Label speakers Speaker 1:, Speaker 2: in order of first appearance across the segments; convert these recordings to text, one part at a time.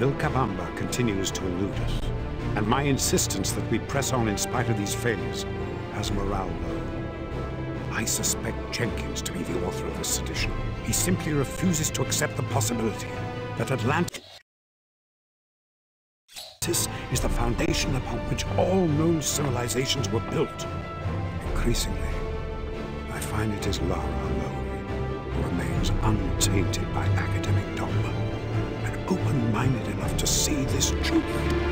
Speaker 1: Vilcabamba continues to elude us, and my insistence that we press on in spite of these failures has morale low. I suspect Jenkins to be the author of this sedition. He simply refuses to accept the possibility that Atlantis is the foundation upon which all known civilizations were built. Increasingly, I find it is Lara alone who remains untainted by academic dogma and open-minded enough to see this truth.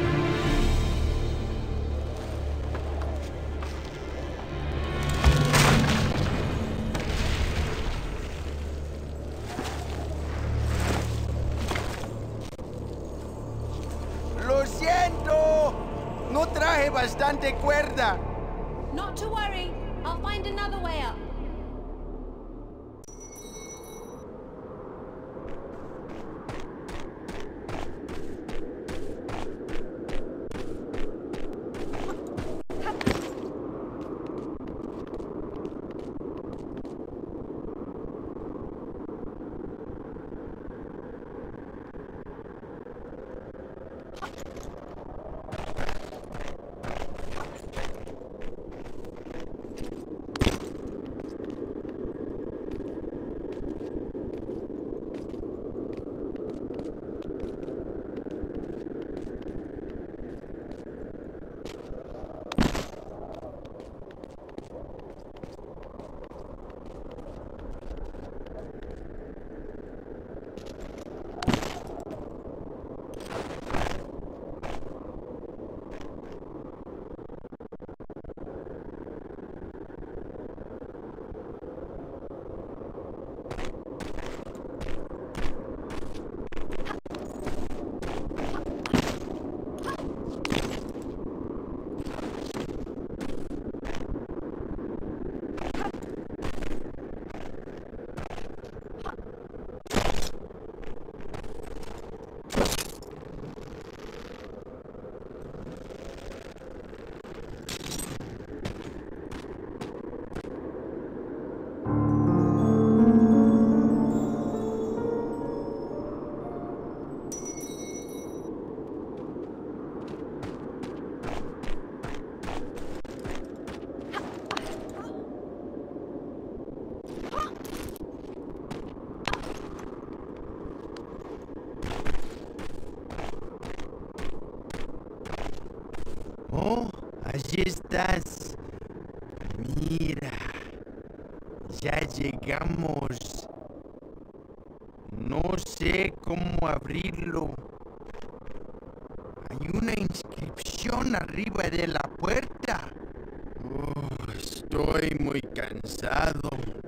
Speaker 2: ¡Lo siento! No traje bastante cuerda.
Speaker 3: Not to worry. I'll find another way up.
Speaker 2: Oh, allí estás. Mira, ya llegamos. No sé cómo abrirlo. Hay una inscripción arriba de la puerta. Oh, estoy muy cansado.